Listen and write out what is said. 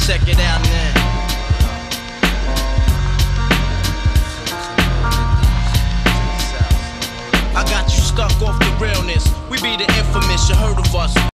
Check it out now. I got you stuck off the realness. We be the infamous, you heard of us.